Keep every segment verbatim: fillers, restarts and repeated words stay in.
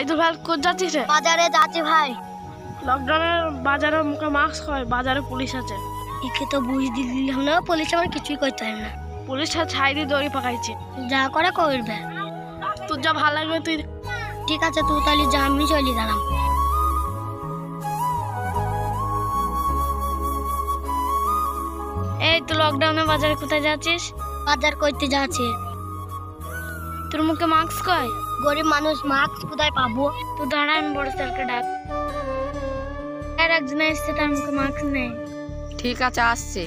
আইদুল ভাই কোথায় যাচ্ছিস রে? বাজারে যাচ্ছি ভাই। লকডাউনে বাজারে মুখে মাস্ক হয়, বাজারে পুলিশ আছে। একে তো বুঝ দিলাম না, পুলিশ আমার কিছুই করতে হয় না। পুলিশ ছাই দিয়ে দড়ি পাকাইছে। যা করে করবে, তোর যা ভালো লাগবে তুই। ঠিক আছে তুই তাহলে যা, আমি চলে গেলাম। এই তুই লকডাউনে বাজারে কোথায় যাচ্ছিস? বাজার করতে যাচ্ছি। তোর মুখে মাস্ক কয়? গরিব মানুষ মাস্ক কোথায় পাবো? তুই দাঁড়া, আমি বড় স্যারকে ডাক। আর একজন এসছে, তার মুখে মাস্ক নেই। ঠিক আছে আসছে।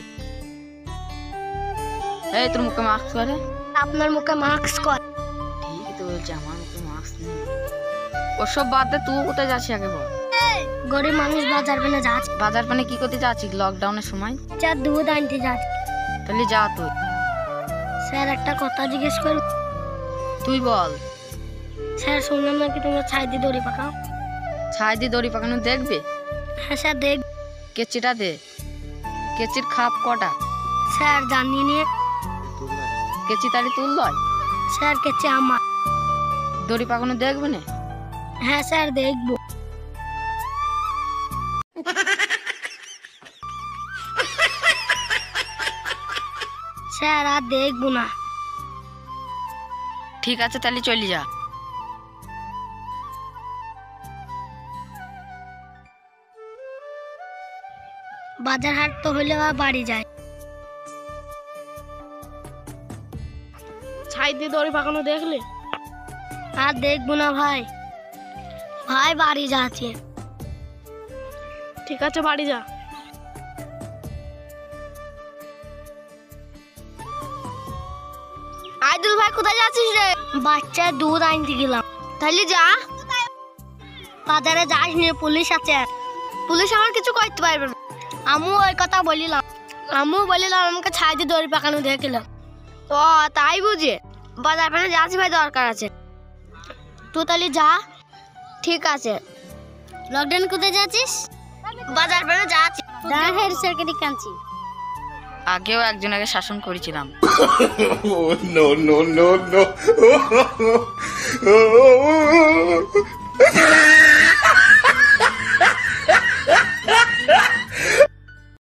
এই তোর মুখে মাস্ক করে? আপনার মুখে মাস্ক কর। ঠিকই তো বলছি, আমার মুখে মাস্ক নেই। ওসব বাদ দে, তুই কোথায় যাচ্ছিস আগে বল। গরিব মানুষ বাজার পেনে যাচ্ছে। বাজার পানে কি করতে যাচ্ছিস লকডাউনের সময়? যা দুধ আনতে যাচ্ছি। তাহলে যা তুই। স্যার একটা কথা জিজ্ঞেস কর। তুই বল। স্যার শুনলাম নাকি তোমরা ছাই দিয়ে দড়ি পাকাও? ছাই দিয়ে দড়ি পাকানো দেখবে? হ্যাঁ স্যার দেখ। কেচিটা দে। কেচির খাপ কটা? স্যার জানি নি। কেচি তালি তুল লয়? স্যার কেচে আমার। দড়ি পাকানো দেখবে না? হ্যাঁ স্যার দেখবো। স্যার আর দেখবো না। ঠিক আছে তাহলে চলে যা। বাজার হাট তো হলে বাড়ি যায়। ছাই দিয়ে দড়ি পাকানো দেখলে? আর দেখবো না ভাই। ভাই বাড়ি যাচ্ছে। ঠিক আছে বাড়ি যা। আইদুল ভাই কোথায় যাচ্ছিস রে? বাচ্চার দুধ আনতে গেলাম। তাহলে যা। বাজারে যাস নি, পুলিশ আছে। পুলিশ আমার কিছু করতে পারবে না। আমু ওই কথা বলিলাম। আমু বলিলাম আমাকে ছাই দিয়ে দড়ি পাকানো দেখলাম। ও তাই বুঝে বাজার পেনে যাচ্ছি ভাই, দরকার আছে। তুই তাহলে যা। ঠিক আছে। লকডাউন কোথায় যাচ্ছিস? বাজার পেনে যাচ্ছি। দাঁড়া হেড স্যারকে ডেকে আনছি। আগেও একজনকে শাসন করেছিলাম। no no no no